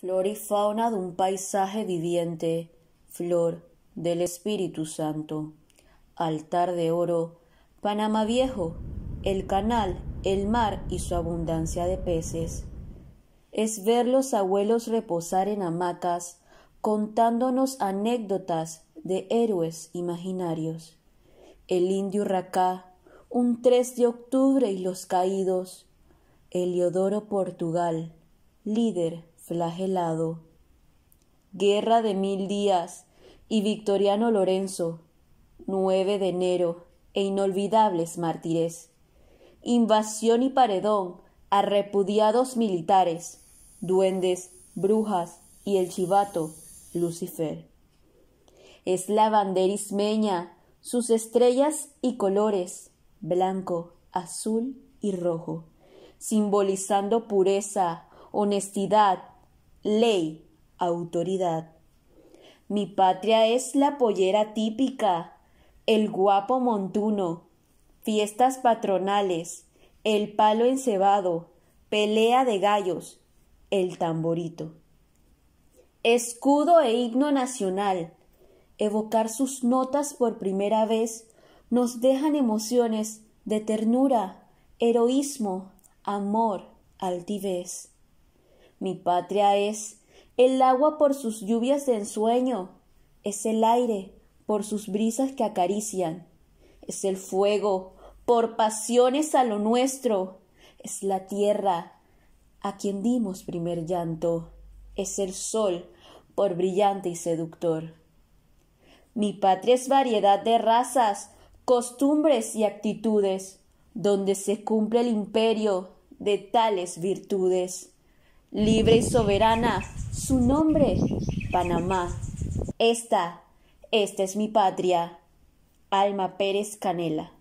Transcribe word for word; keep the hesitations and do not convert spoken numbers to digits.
Flor y fauna de un paisaje viviente, flor del Espíritu Santo. Altar de oro, Panamá Viejo, el canal, el mar y su abundancia de peces. Es ver los abuelos reposar en hamacas, contándonos anécdotas de héroes imaginarios. El indio Urracá, un tres de octubre y los caídos. Heliodoro Portugal, líder flagelado. Guerra de mil días y Victoriano Lorenzo, nueve de enero e inolvidables mártires. Invasión y paredón a repudiados militares, duendes, brujas y el chivato Lucifer. Es la bandera ismeña, sus estrellas y colores, blanco, azul y rojo, simbolizando pureza, honestidad, ley, autoridad. Mi patria es la pollera típica, el guapo montuno, fiestas patronales, el palo encebado, pelea de gallos, el tamborito. Escudo e himno nacional, evocar sus notas por primera vez nos dejan emociones de ternura, heroísmo, amor, altivez. Mi patria es el agua por sus lluvias de ensueño, es el aire por sus brisas que acarician, es el fuego por pasiones a lo nuestro, es la tierra a quien dimos primer llanto, es el sol por brillante y seductor. Mi patria es variedad de razas, costumbres y actitudes, donde se cumple el imperio de tales virtudes. Libre y soberana, su nombre, Panamá. Esta, esta es mi patria. Alma Pérez Canela.